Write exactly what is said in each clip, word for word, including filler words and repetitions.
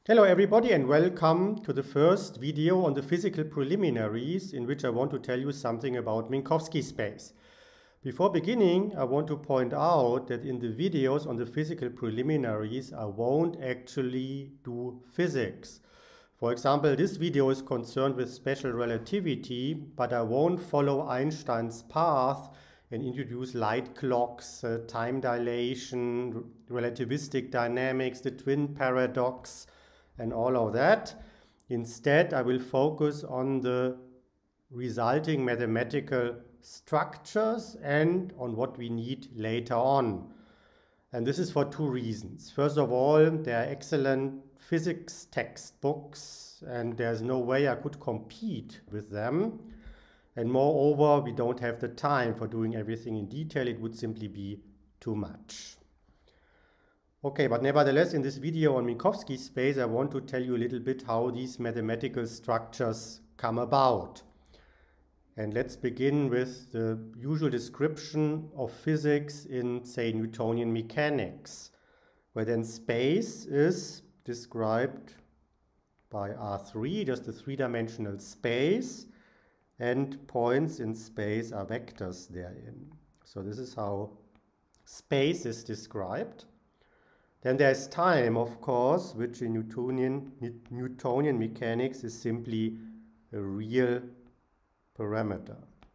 Hello everybody and welcome to the first video on the physical preliminaries in which I want to tell you something about Minkowski space. Before beginning, I want to point out that in the videos on the physical preliminaries I won't actually do physics. For example, this video is concerned with special relativity, but I won't follow Einstein's path and introduce light clocks, uh, time dilation, relativistic dynamics, the twin paradox, and all of that. Instead, I will focus on the resulting mathematical structures and on what we need later on. And this is for two reasons. First of all, there are excellent physics textbooks and there's no way I could compete with them. And moreover, we don't have the time for doing everything in detail. It would simply be too much. Okay, but nevertheless, in this video on Minkowski space, I want to tell you a little bit how these mathematical structures come about. And let's begin with the usual description of physics in, say, Newtonian mechanics, where then space is described by R three, just a three-dimensional space, and points in space are vectors therein. So this is how space is described. Then there's time, of course, which in Newtonian, Newtonian mechanics is simply a real parameter.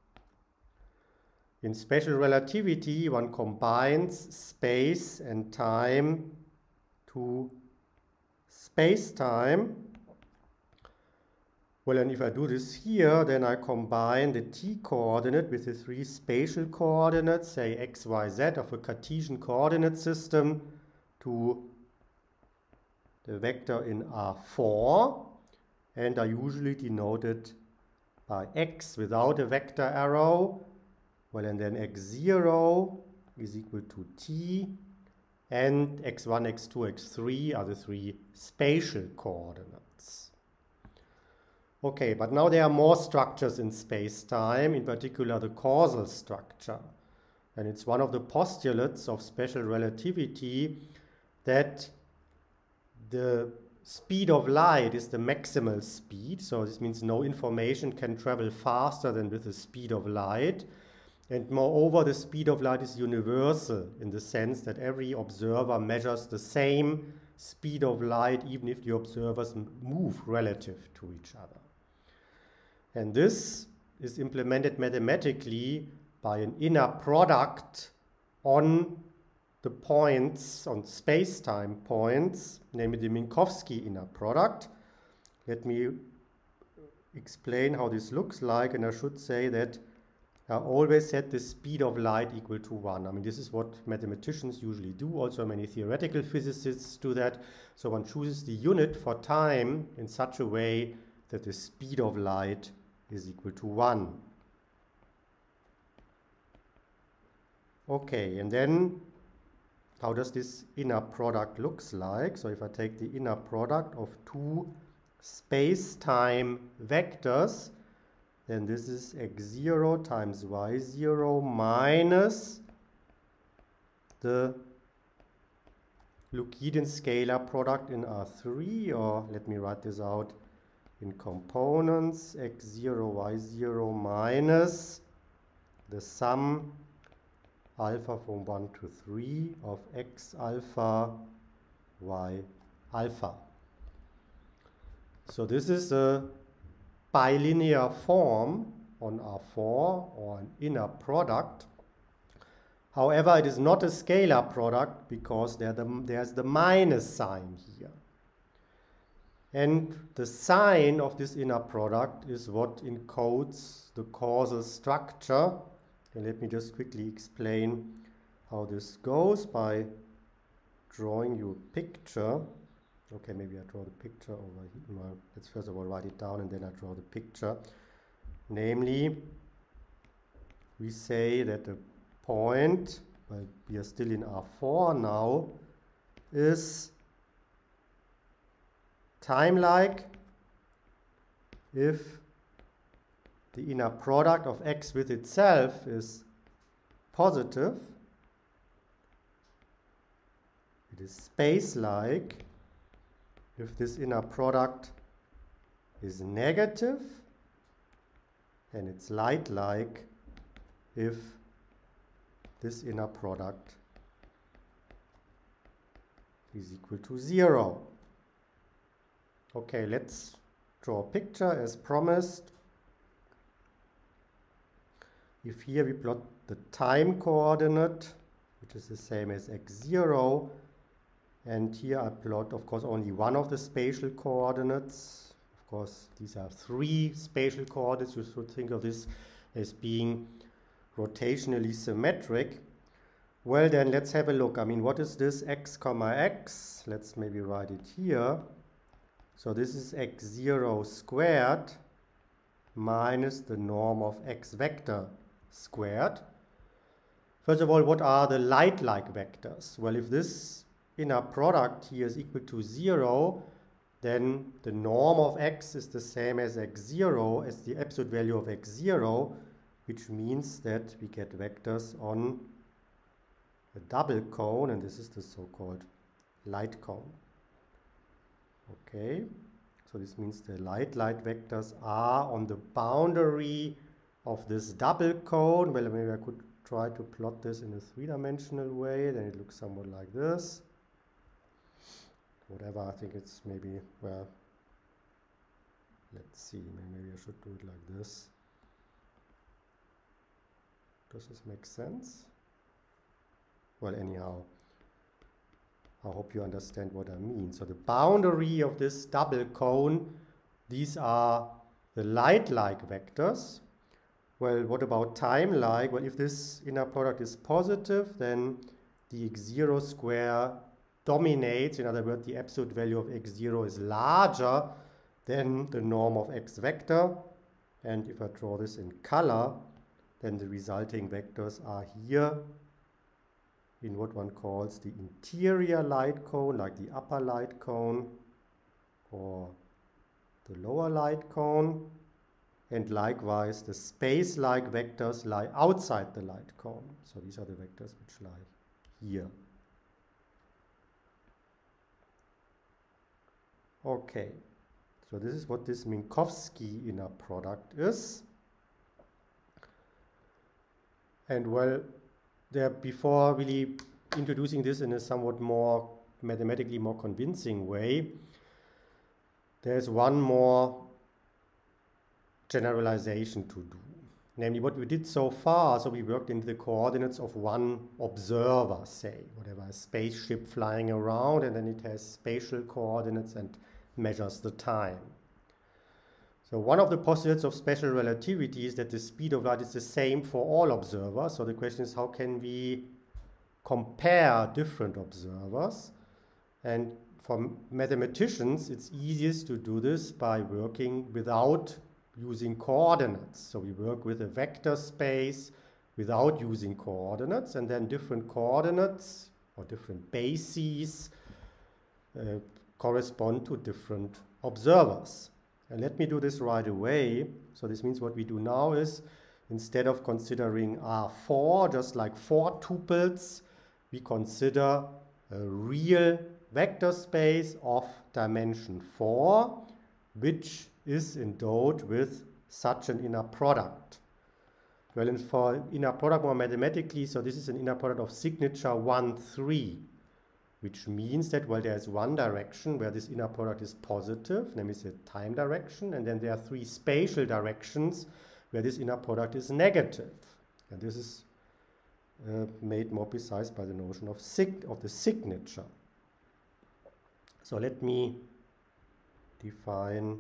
In special relativity, one combines space and time to space-time. Well, and if I do this here, then I combine the t-coordinate with the three spatial coordinates, say x, y, z, of a Cartesian coordinate system, to the vector in R four, and are usually denoted by x without a vector arrow. Well, and then x zero is equal to t, and x one, x two, x three are the three spatial coordinates. Okay, but now there are more structures in space-time, in particular the causal structure. And it's one of the postulates of special relativity that the speed of light is the maximal speed. So this means no information can travel faster than with the speed of light. And moreover, the speed of light is universal in the sense that every observer measures the same speed of light even if the observers move relative to each other. And this is implemented mathematically by an inner product on the points, on space-time points, namely the Minkowski inner product. Let me explain how this looks like, and I should say that I always set the speed of light equal to one. I mean, this is what mathematicians usually do. Also, many theoretical physicists do that. So one chooses the unit for time in such a way that the speed of light is equal to one. Okay, and then how does this inner product looks like? So if I take the inner product of two space-time vectors, then this is x zero times y zero minus the Euclidean scalar product in R three, or let me write this out in components, x zero, y zero minus the sum alpha from one to three of x alpha, y alpha. So this is a bilinear form on R four, or an inner product. However, it is not a scalar product because there the, there's the minus sign here. And the sign of this inner product is what encodes the causal structure. And let me just quickly explain how this goes by drawing you a picture. Okay, maybe I draw the picture over here. Well, let's first of all write it down and then I draw the picture. Namely, we say that the point, well, we are still in R four now, is time-like if the inner product of x with itself is positive. It is space-like if this inner product is negative, and it's light-like if this inner product is equal to zero. Okay, let's draw a picture as promised. If here we plot the time coordinate, which is the same as x zero, and here I plot, of course, only one of the spatial coordinates. Of course, these are three spatial coordinates. You should think of this as being rotationally symmetric. Well, then let's have a look. I mean, what is this x comma x? Let's maybe write it here. So this is x zero squared minus the norm of x vector squared. First of all, what are the light-like vectors? Well, if this inner product here is equal to zero, then the norm of x is the same as x zero, as the absolute value of x zero, which means that we get vectors on a double cone, and this is the so-called light cone. Okay, so this means the light-light vectors are on the boundary of this double cone. Well, maybe I could try to plot this in a three-dimensional way, then it looks somewhat like this. Whatever, I think it's maybe, well, let's see, maybe I should do it like this. Does this make sense? Well, anyhow, I hope you understand what I mean. So the boundary of this double cone, these are the light-like vectors. Well, what about time-like? Well, if this inner product is positive, then the x zero square dominates. In other words, the absolute value of x zero is larger than the norm of x vector. And if I draw this in color, then the resulting vectors are here in what one calls the interior light cone, like the upper light cone or the lower light cone. And likewise, the space-like vectors lie outside the light cone. So these are the vectors which lie here. Okay, so this is what this Minkowski inner product is. And well, there, before really introducing this in a somewhat more mathematically more convincing way, there's one more generalization to do. Namely, what we did so far, so we worked in the coordinates of one observer, say, whatever, a spaceship flying around, and then it has spatial coordinates and measures the time. So one of the postulates of special relativity is that the speed of light is the same for all observers. So the question is, how can we compare different observers? And for mathematicians, it's easiest to do this by working without using coordinates. So we work with a vector space without using coordinates, and then different coordinates or different bases uh, correspond to different observers. And let me do this right away. So this means what we do now is, instead of considering R four, just like four tuples, we consider a real vector space of dimension four, which is endowed with such an inner product. Well, and for inner product more mathematically, so this is an inner product of signature one, three, which means that, well, there's one direction where this inner product is positive, namely the time direction, and then there are three spatial directions where this inner product is negative. And this is uh, made more precise by the notion of, sig of the signature. So let me define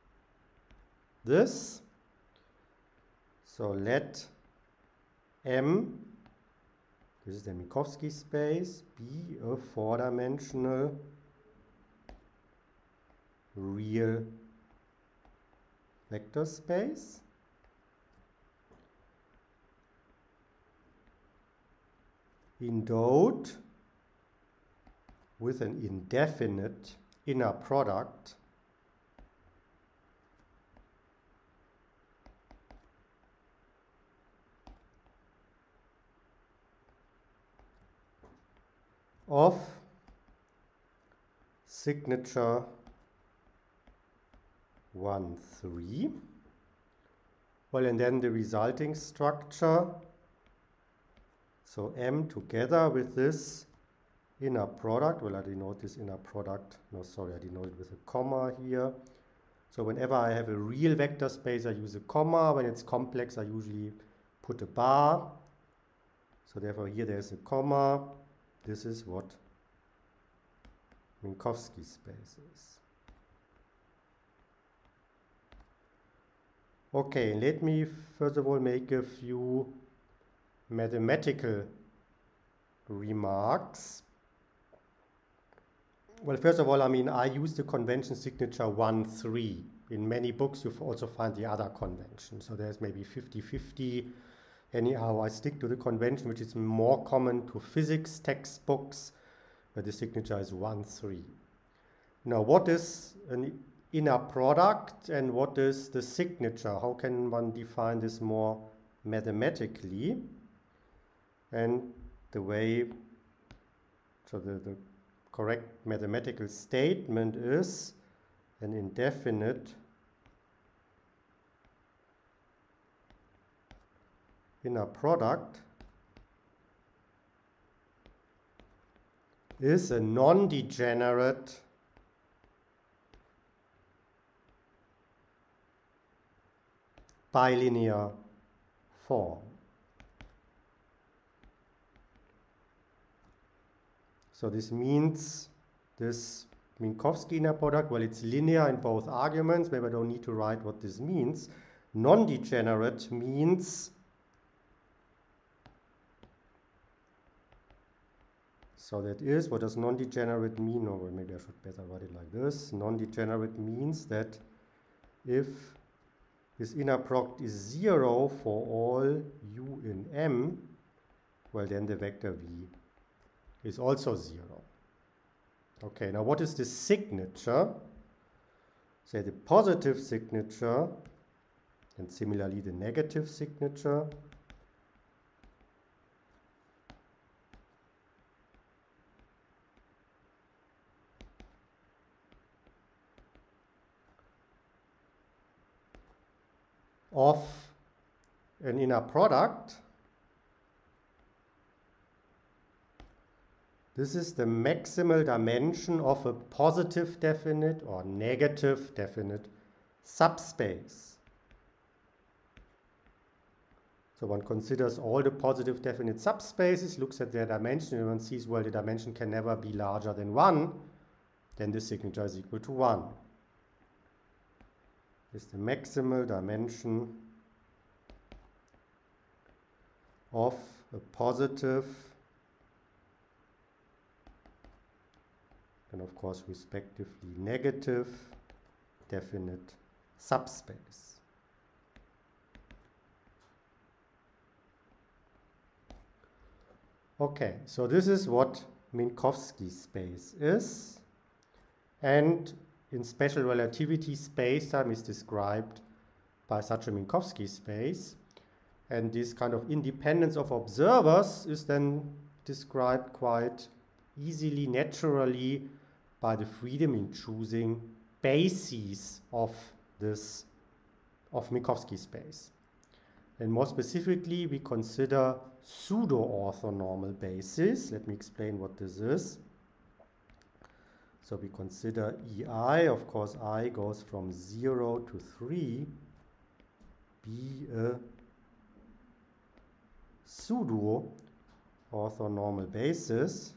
this. So let M, this is the Minkowski space, be a four-dimensional real vector space. Endowed with an indefinite inner product of signature one, three. Well, and then the resulting structure, so M together with this inner product, well, I denote this inner product, no, sorry, I denote it with a comma here. So whenever I have a real vector space, I use a comma. When it's complex, I usually put a bar. So therefore here there's a comma. This is what Minkowski space is. Okay, let me first of all make a few mathematical remarks. Well, first of all, I mean, I use the convention signature one, three. In many books, you also find the other convention. So there's maybe fifty fifty. Anyhow, I stick to the convention, which is more common to physics textbooks, where the signature is one, three. Now, what is an inner product and what is the signature? How can one define this more mathematically? And the way, so the, the correct mathematical statement is an indefinite inner product is a non-degenerate bilinear form. So this means this Minkowski inner product, well, it's linear in both arguments. Maybe I don't need to write what this means. Non-degenerate means, so that is, what does non-degenerate mean? Or well, maybe I should better write it like this. Non-degenerate means that if this inner product is zero for all u in M, well, then the vector v is also zero. Okay, now what is the signature? Say the positive signature, and similarly the negative signature. Of an inner product. This is the maximal dimension of a positive definite or negative definite subspace. So one considers all the positive definite subspaces, looks at their dimension, and one sees, well, the dimension can never be larger than one, then the signature is equal to one. Is the maximal dimension of a positive and of course respectively negative definite subspace. Okay, so this is what Minkowski space is, and in special relativity, space-time is described by such a Minkowski space, and this kind of independence of observers is then described quite easily, naturally, by the freedom in choosing bases of this, of Minkowski space. And more specifically, we consider pseudo-orthonormal bases. Let me explain what this is. So we consider E I, of course I goes from zero to three, be a pseudo-orthonormal basis.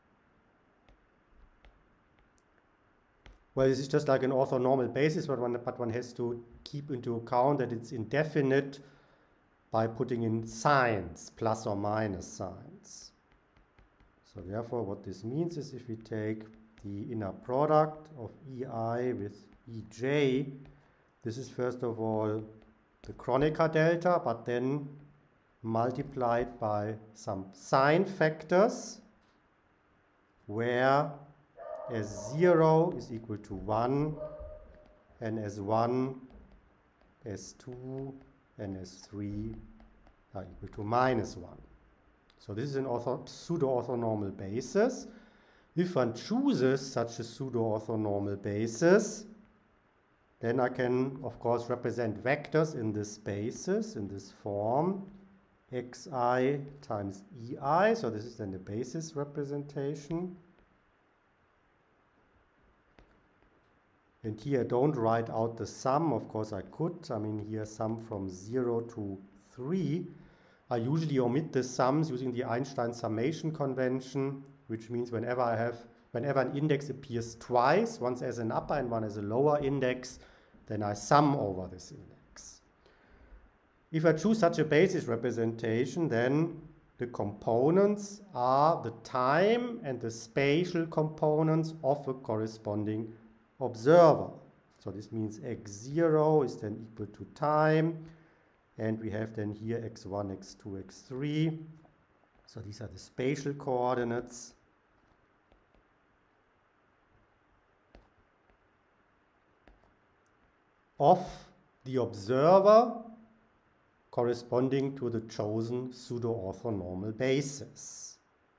Well, this is just like an orthonormal basis, but one, but one has to keep into account that it's indefinite by putting in signs, plus or minus signs. So therefore, what this means is if we take the inner product of E I with E J, this is first of all the Kronecker delta, but then multiplied by some sign factors, where S zero is equal to one, and S one, S two, and S three are equal to minus one. So this is an ortho pseudo-orthonormal basis. If one chooses such a pseudo-orthonormal basis, then I can, of course, represent vectors in this basis, in this form, xi times ei. So this is then the basis representation. And here I don't write out the sum. Of course I could. I mean here sum from zero to three. I usually omit the sums using the Einstein summation convention, which means whenever I have, whenever an index appears twice, once as an upper and one as a lower index, then I sum over this index. If I choose such a basis representation, then the components are the time and the spatial components of a corresponding observer. So this means x zero is then equal to time, and we have then here x one, x two, x three. So these are the spatial coordinates. Of the observer corresponding to the chosen pseudo-orthonormal basis.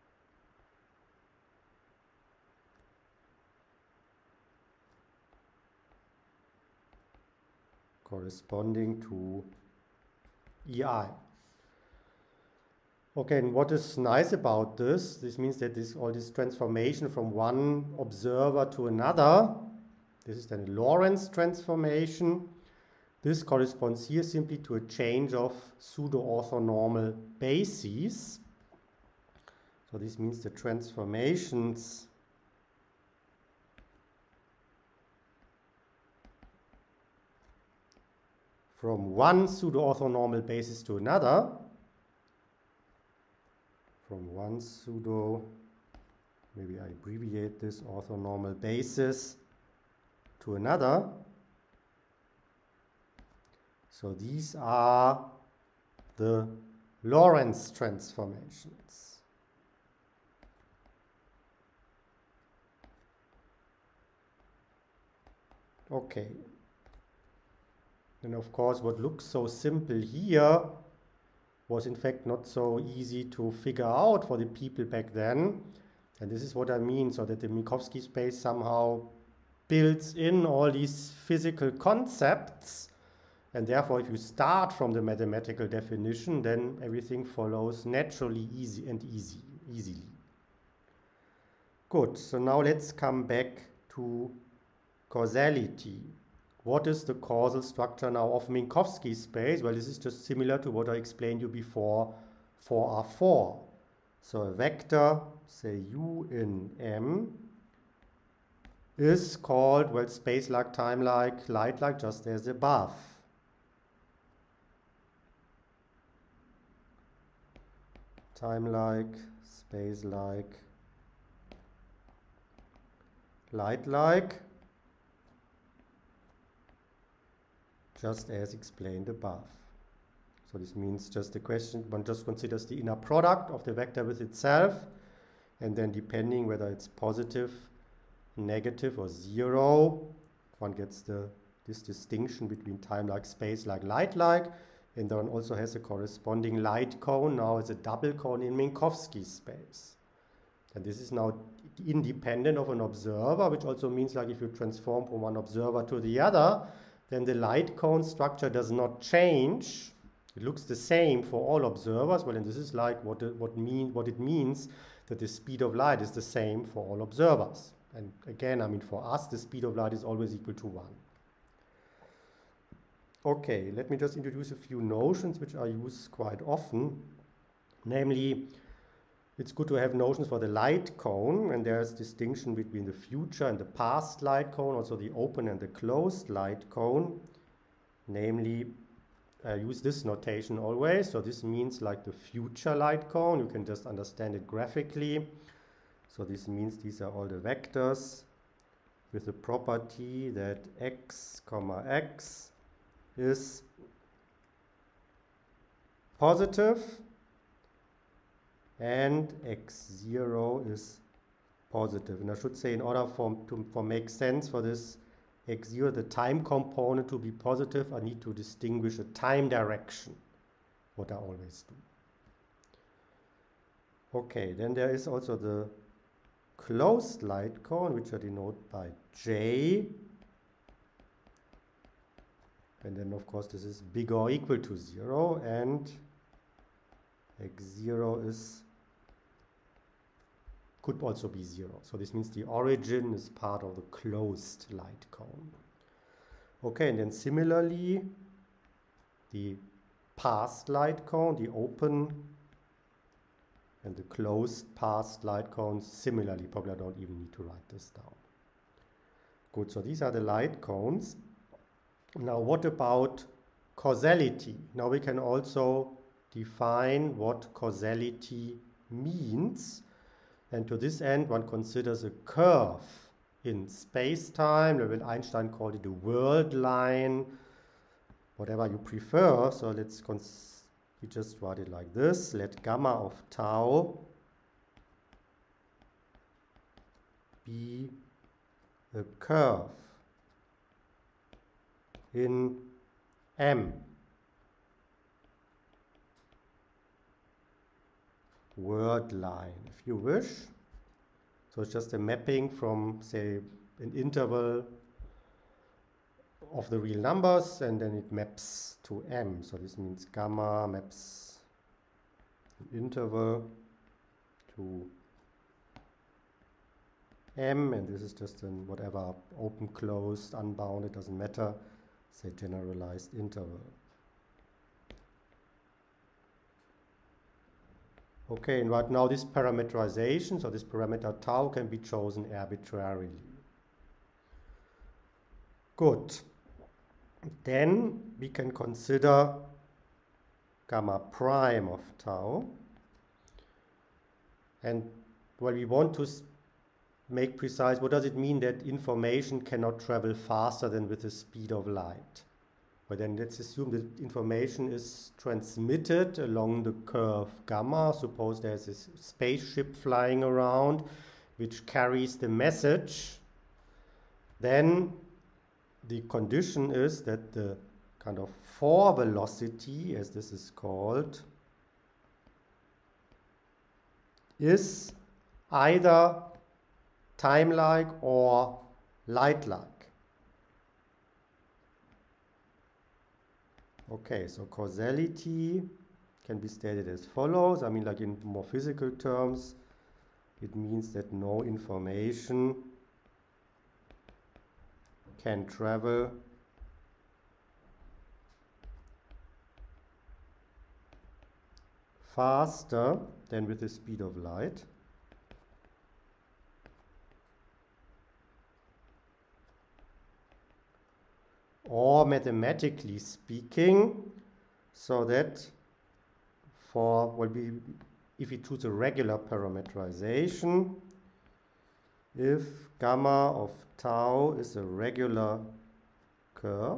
Corresponding to E I. Okay, and what is nice about this? This means that this all this transformation from one observer to another, this is then a Lorentz transformation. This corresponds here simply to a change of pseudo-orthonormal bases. So this means the transformations from one pseudo-orthonormal basis to another, from one pseudo, maybe I abbreviate this, orthonormal basis to another. So these are the Lorentz transformations. Okay. And of course, what looks so simple here was in fact not so easy to figure out for the people back then. And this is what I mean, so that the Minkowski space somehow builds in all these physical concepts. And therefore, if you start from the mathematical definition, then everything follows naturally easy and easy, easily. Good, so now let's come back to causality. What is the causal structure now of Minkowski space? Well, this is just similar to what I explained you before for R four. So a vector, say U in M, is called, well, space-like, time-like, light-like, just as above. Time-like, space-like, light-like, just as explained above. So this means just the question, one just considers the inner product of the vector with itself, and then depending whether it's positive, negative, or zero, one gets the, this distinction between time-like, space-like, light-like, and then also has a corresponding light cone. Now it's a double cone in Minkowski space. And this is now independent of an observer, which also means like if you transform from one observer to the other, then the light cone structure does not change. It looks the same for all observers. Well, and this is like what it, what mean, what it means that the speed of light is the same for all observers. And again, I mean, for us, the speed of light is always equal to one. Okay, let me just introduce a few notions which I use quite often. Namely, it's good to have notions for the light cone, and there's distinction between the future and the past light cone, also the open and the closed light cone. Namely, I use this notation always, so this means like the future light cone. You can just understand it graphically. So this means these are all the vectors with the property that x comma x is positive and x zero is positive. And I should say, in order for to for make sense for this x zero, the time component to be positive, I need to distinguish a time direction, what I always do. Okay, then there is also the closed light cone, which I denote by J. And then of course this is bigger or equal to zero, and x zero is could also be zero. So this means the origin is part of the closed light cone. Okay, and then similarly, the passed light cone, the open and the closed passed light cones, similarly, probably I don't even need to write this down. Good, so these are the light cones. Now what about causality? Now we can also define what causality means. And to this end, one considers a curve in space-time. Einstein called it a world line, whatever you prefer. So let's cons we just write it like this. Let gamma of tau be a curve in M. Word line, if you wish. So it's just a mapping from, say, an interval of the real numbers, and then it maps to M. So this means gamma maps an interval to M, and this is just an whatever open, closed, unbounded, doesn't matter, say generalized interval. Okay, and right now this parameterization, so this parameter tau, can be chosen arbitrarily. Good. Then we can consider gamma prime of tau. And well, we want to make precise, what does it mean that information cannot travel faster than with the speed of light? But then let's assume that information is transmitted along the curve gamma. Suppose there's a spaceship flying around which carries the message. Then the condition is that the kind of fore velocity, as this is called, is either time-like or light-like. Okay, so causality can be stated as follows. I mean, like in more physical terms, it means that no information can travel faster than with the speed of light. Or mathematically speaking, so that for, well, we, if we choose a regular parameterization, if gamma of tau is a regular curve,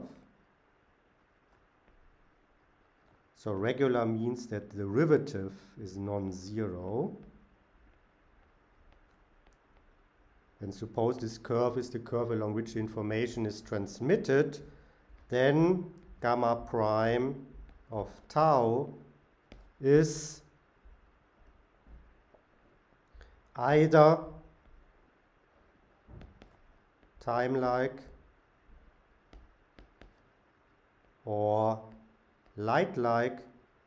so regular means that the derivative is non-zero, and suppose this curve is the curve along which the information is transmitted, then gamma prime of tau is either time-like or light-like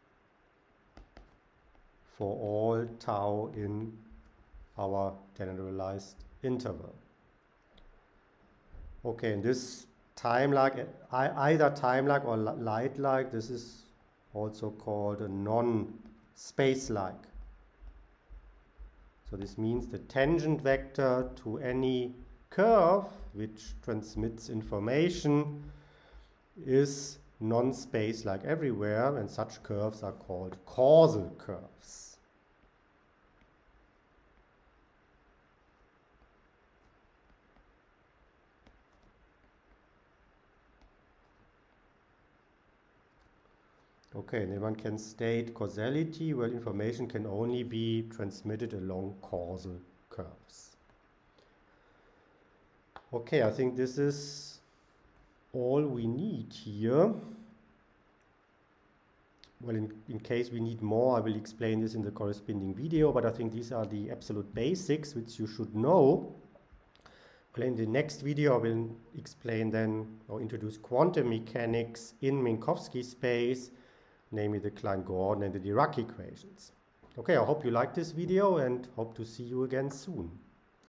for all tau in our generalized interval. Okay, and this time-like, either time-like or light-like, this is also called a non-space-like. So this means the tangent vector to any curve which transmits information is non-space-like everywhere, and such curves are called causal curves. Okay, and then one can state causality, well, information can only be transmitted along causal curves. Okay, I think this is all we need here. Well, in, in case we need more, I will explain this in the corresponding video, but I think these are the absolute basics which you should know Well, in the next video I will explain then or introduce quantum mechanics in Minkowski space, namely the Klein-Gordon and the Dirac equations. Okay, I hope you liked this video and hope to see you again soon.